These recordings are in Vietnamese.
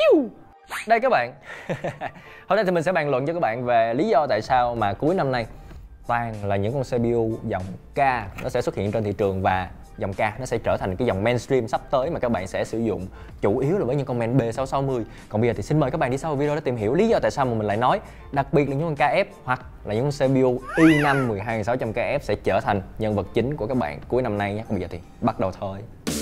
Đây các bạn. Hôm nay thì mình sẽ bàn luận cho các bạn về lý do tại sao mà cuối năm nay toàn là những con CPU dòng K nó sẽ xuất hiện trên thị trường, và dòng K nó sẽ trở thành cái dòng mainstream sắp tới mà các bạn sẽ sử dụng chủ yếu là với những con main B660. Còn bây giờ thì xin mời các bạn đi sau video để tìm hiểu lý do tại sao mà mình lại nói đặc biệt là những con KF hoặc là những con CPU i5 12600KF sẽ trở thành nhân vật chính của các bạn cuối năm nay nhé. Còn bây giờ thì bắt đầu thôi.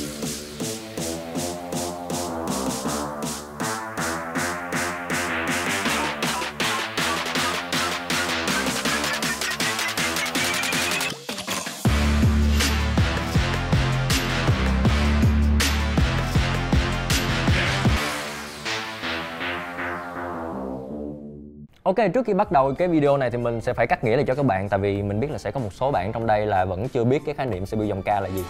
Ok, trước khi bắt đầu cái video này thì mình sẽ phải cắt nghĩa lại cho các bạn, tại vì mình biết là sẽ có một số bạn trong đây là vẫn chưa biết cái khái niệm CPU dòng K là gì.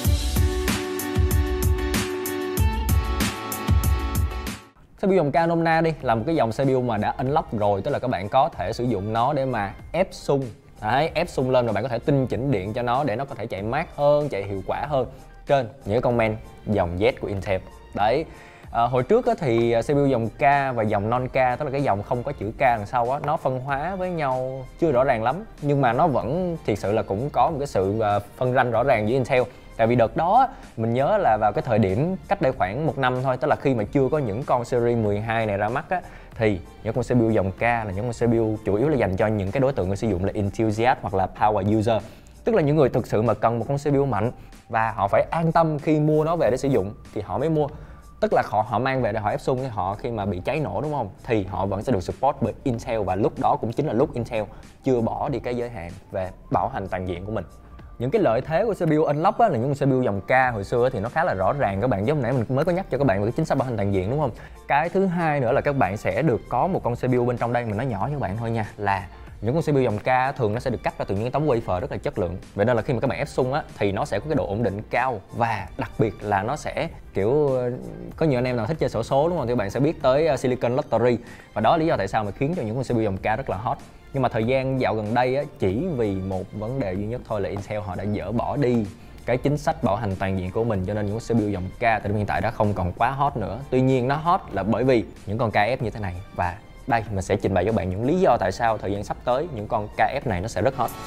CPU dòng K nôm na đi là một cái dòng CPU mà đã unlock rồi, tức là các bạn có thể sử dụng nó để mà ép sung. Đấy, ép sung lên rồi bạn có thể tinh chỉnh điện cho nó để nó có thể chạy mát hơn, chạy hiệu quả hơn trên những con main dòng Z của Intel. Đấy. Hồi trước thì CPU dòng K và dòng non K, tức là cái dòng không có chữ K đằng sau á, nó phân hóa với nhau chưa rõ ràng lắm, nhưng mà nó vẫn thiệt sự là cũng có một cái sự phân ranh rõ ràng với Intel. Tại vì đợt đó mình nhớ là vào cái thời điểm cách đây khoảng 1 năm thôi, tức là khi mà chưa có những con series 12 này ra mắt á, thì những con CPU dòng K là những con CPU chủ yếu là dành cho những cái đối tượng người sử dụng là enthusiast hoặc là power user, tức là những người thực sự mà cần một con CPU mạnh và họ phải an tâm khi mua nó về để sử dụng thì họ mới mua. Tức là họ mang về để họ ép sung với họ khi mà bị cháy nổ, đúng không? Thì họ vẫn sẽ được support bởi Intel, và lúc đó cũng chính là lúc Intel chưa bỏ đi cái giới hạn về bảo hành toàn diện của mình. Những cái lợi thế của CPU unlock á, là những CPU dòng K hồi xưa thì nó khá là rõ ràng các bạn, giống nãy mình mới có nhắc cho các bạn về cái chính sách bảo hành toàn diện, đúng không? Cái thứ hai nữa là các bạn sẽ được có một con CPU bên trong đây, mình nói nhỏ với các bạn thôi nha, là những con CPU dòng K thường nó sẽ được cắt ra từ những cái tấm wafer rất là chất lượng. Vậy nên là khi mà các bạn ép sung á thì nó sẽ có cái độ ổn định cao, và đặc biệt là nó sẽ kiểu có nhiều anh em nào thích chơi xổ số, đúng không? Thì các bạn sẽ biết tới Silicon Lottery, và đó là lý do tại sao mà khiến cho những con CPU dòng K rất là hot. Nhưng mà thời gian dạo gần đây á, chỉ vì một vấn đề duy nhất thôi là Intel họ đã dỡ bỏ đi cái chính sách bảo hành toàn diện của mình, cho nên những con CPU dòng K tại hiện tại đã không còn quá hot nữa. Tuy nhiên nó hot là bởi vì những con KF như thế này, và đây mình sẽ trình bày cho bạn những lý do tại sao thời gian sắp tới những con KF này nó sẽ rất hot.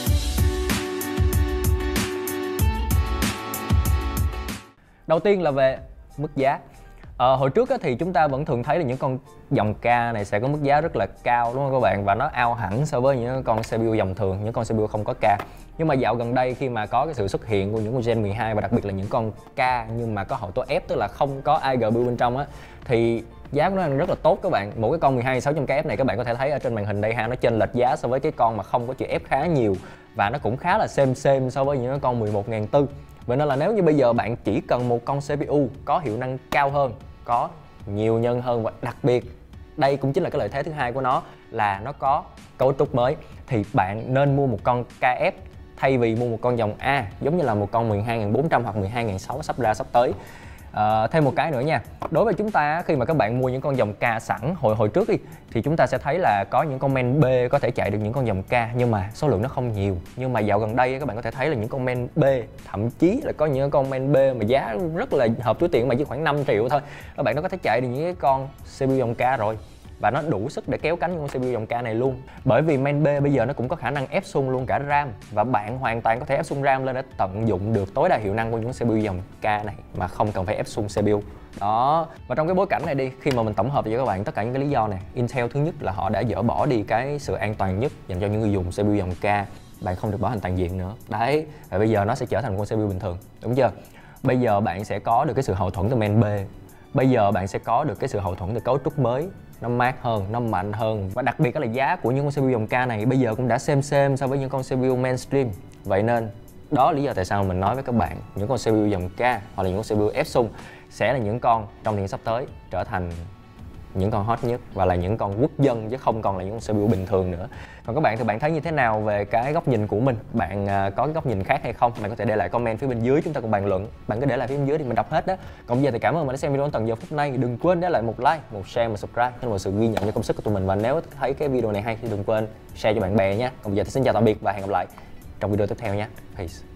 Đầu tiên là về mức giá. Hồi trước thì chúng ta vẫn thường thấy là những con dòng K này sẽ có mức giá rất là cao, đúng không các bạn? Và nó out hẳn so với những con CPU dòng thường, những con CPU không có K. Nhưng mà dạo gần đây khi mà có cái sự xuất hiện của những con Gen 12 và đặc biệt là những con K nhưng mà có hậu tố ép, tức là không có iGPU bên trong á, thì giá của nó rất là tốt các bạn. Một cái con 12600KF này các bạn có thể thấy ở trên màn hình đây ha, nó chênh lệch giá so với cái con mà không có chữ F khá nhiều, và nó cũng khá là xem so với những cái con 11400. Vậy nên là nếu như bây giờ bạn chỉ cần một con CPU có hiệu năng cao hơn, có nhiều nhân hơn, và đặc biệt đây cũng chính là cái lợi thế thứ hai của nó là nó có cấu trúc mới, thì bạn nên mua một con KF thay vì mua một con dòng A giống như là một con 12400 hoặc 12600 sắp ra sắp tới. Thêm một cái nữa nha, đối với chúng ta khi mà các bạn mua những con dòng K sẵn hồi trước đi, thì chúng ta sẽ thấy là có những con main B có thể chạy được những con dòng K, nhưng mà số lượng nó không nhiều. Nhưng mà dạo gần đây các bạn có thể thấy là những con main B, thậm chí là có những con main B mà giá rất là hợp túi tiền, mà chỉ khoảng 5 triệu thôi, các bạn nó có thể chạy được những cái con CPU dòng K rồi, và nó đủ sức để kéo cánh những con CPU dòng K này luôn. Bởi vì main B bây giờ nó cũng có khả năng ép sung luôn cả RAM, và bạn hoàn toàn có thể ép sung RAM lên để tận dụng được tối đa hiệu năng của những CPU dòng K này mà không cần phải ép sung CPU. Đó. Và trong cái bối cảnh này đi, khi mà mình tổng hợp cho các bạn tất cả những cái lý do này, Intel thứ nhất là họ đã dỡ bỏ đi cái sự an toàn nhất dành cho những người dùng CPU dòng K. Bạn không được bảo hành toàn diện nữa. Đấy, và bây giờ nó sẽ trở thành một con CPU bình thường, đúng chưa? Bây giờ bạn sẽ có được cái sự hậu thuẫn từ main B. Bây giờ bạn sẽ có được cái sự hậu thuẫn từ cấu trúc mới, nó mát hơn, nó mạnh hơn, và đặc biệt là giá của những con CPU dòng K này bây giờ cũng đã xem so với những con CPU mainstream. Vậy nên đó là lý do tại sao mình nói với các bạn những con CPU dòng K hoặc là những con CPU ép sung sẽ là những con trong thời gian sắp tới trở thành những con hot nhất và là những con quốc dân, chứ không còn là những con CPU bình thường nữa. Còn các bạn thì bạn thấy như thế nào về cái góc nhìn của mình? Bạn có cái góc nhìn khác hay không? Bạn có thể để lại comment phía bên dưới, chúng ta cùng bàn luận. Bạn cứ để lại phía bên dưới thì mình đọc hết đó. Còn bây giờ thì cảm ơn bạn đã xem video đến tận giờ phút này. Đừng quên để lại một like, một share, một subscribe, đó là một sự ghi nhận cho công sức của tụi mình. Và nếu thấy cái video này hay thì đừng quên share cho bạn bè nha. Còn bây giờ thì xin chào tạm biệt và hẹn gặp lại trong video tiếp theo nha. Peace.